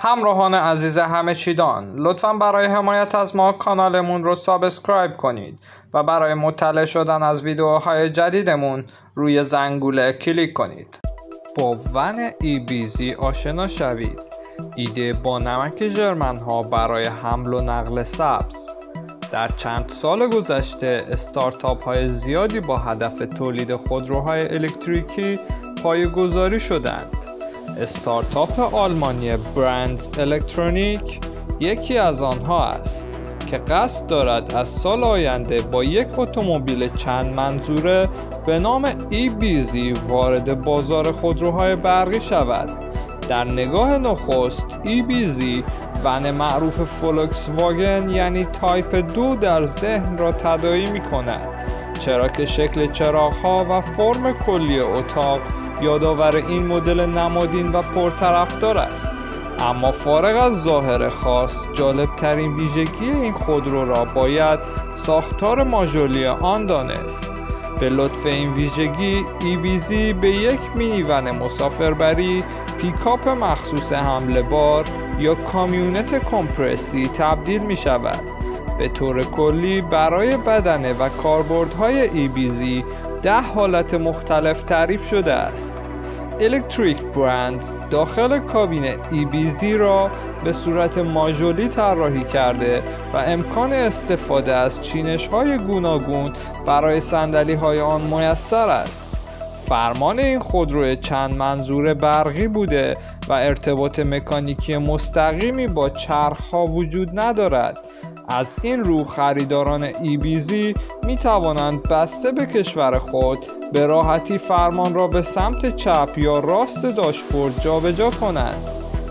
همراهان عزیز همه‌چیدان، لطفاً برای حمایت از ما کانالمون رو سابسکرایب کنید و برای مطلع شدن از ویدیوهای جدیدمون روی زنگوله کلیک کنید. با ون eBussy آشنا شوید. ایده بانمک ژرمن ها برای حمل و نقل سبز. در چند سال گذشته استارتاپ های زیادی با هدف تولید خودروهای الکتریکی پایه گذاری شدند. استارتاپ آلمانی برندز الکتریک یکی از آنها است که قصد دارد از سال آینده با یک اتومبیل چند منظوره به نام eBussy وارد بازار خودروهای برقی شود. در نگاه نخست eBussy ون معروف فولکسواگن یعنی تایپ 2 در ذهن را تداعی می کند، چرا که شکل چراغ‌ها و فرم کلی اتاق یادآور این مدل نمادین و پرطرفدار است. اما فارغ از ظاهر خاص، جالبترین ویژگی این خودرو را باید ساختار ماژولی آن دانست. به لطف این ویژگی eBussy به یک مینی ون مسافربری، پیکاپ مخصوص حمل بار یا کامیونت کمپرسی تبدیل می شود. به طور کلی برای بدنه و کاربردهای eBussy 10 حالت مختلف تعریف شده است. الکتریک برندز داخل کابین eBussy را به صورت ماژولی طراحی کرده و امکان استفاده از چینش‌های گوناگون برای صندلی‌های آن میسر است. فرمان این خودرو چند منظوره برقی بوده و ارتباط مکانیکی مستقیمی با چرخ‌ها وجود ندارد. از این رو خریداران eBussy می توانند بسته به کشور خود به راحتی فرمان را به سمت چپ یا راست داشبورد جابجا کنند.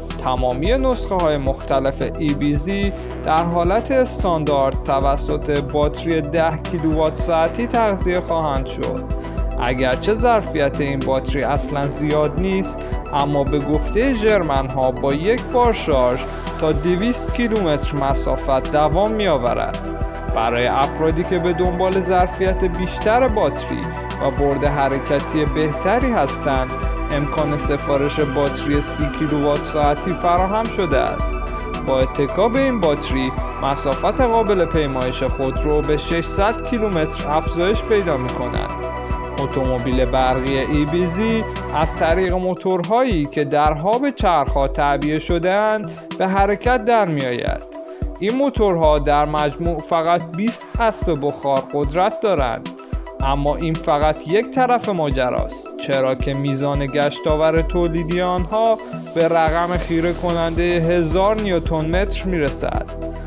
تمامی نسخه های مختلف eBussy در حالت استاندارد توسط باتری 10 کیلووات ساعتی تغذیه خواهند شد. اگرچه ظرفیت این باتری اصلا زیاد نیست، اما به گفته ژرمن ها با یک بار شارژ تا 200 کیلومتر مسافت دوام می آورد. برای افرادی که به دنبال ظرفیت بیشتر باتری و برد حرکتی بهتری هستند، امکان سفارش باتری 30 کیلووات ساعتی فراهم شده است. با اتکا به این باتری، مسافت قابل پیمایش خودرو به 600 کیلومتر افزایش پیدا می کند. اتومبیل برقی eBussy از طریق موتورهایی که در حاب چرخ‌ها تعبیه شده‌اند به حرکت در می‌آید. این موتورها در مجموع فقط 20 اسب بخار قدرت دارند، اما این فقط یک طرف ماجراست، چرا که میزان گشتاور تولیدی آنها به رقم خیره کننده 1000 نیوتن متر می‌رسد.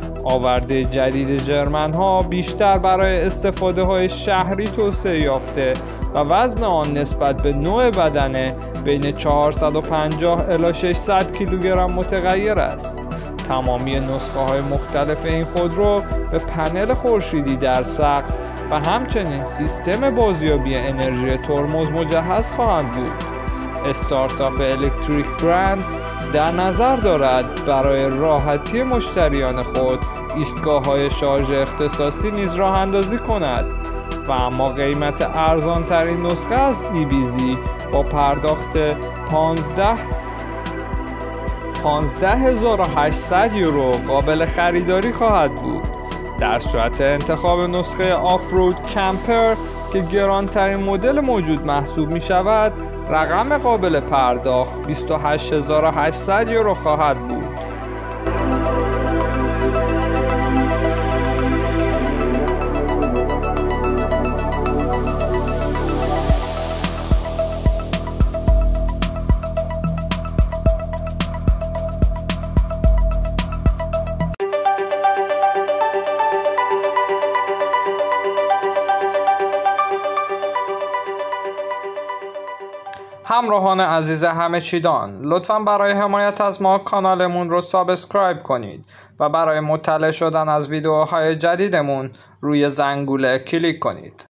آورده جدید ژرمن ها بیشتر برای استفاده های شهری توسعه یافته و وزن آن نسبت به نوع بدنه بین 450 الی 600 کیلوگرم متغیر است. تمامی نسخه های مختلف این خودرو به پنل خورشیدی در سقف و همچنین سیستم بازیابی انرژی ترمز مجهز خواهند بود. استارتاپ الکتریک برندز در نظر دارد برای راحتی مشتریان خود ایستگاه‌های شارژ اختصاصی نیز راه اندازی کند و اما قیمت ارزان ترین نسخه از eBussy با پرداخت 15,800 یورو قابل خریداری خواهد بود. در صورت انتخاب نسخه آفرود کمپر که گرانترین مدل موجود محسوب می شود، رقم قابل پرداخت 28,800 یورو خواهد بود. همراهان عزیز همه‌چیدان، لطفاً برای حمایت از ما کانالمون رو سابسکرایب کنید و برای مطلع شدن از ویدیوهای جدیدمون روی زنگوله کلیک کنید.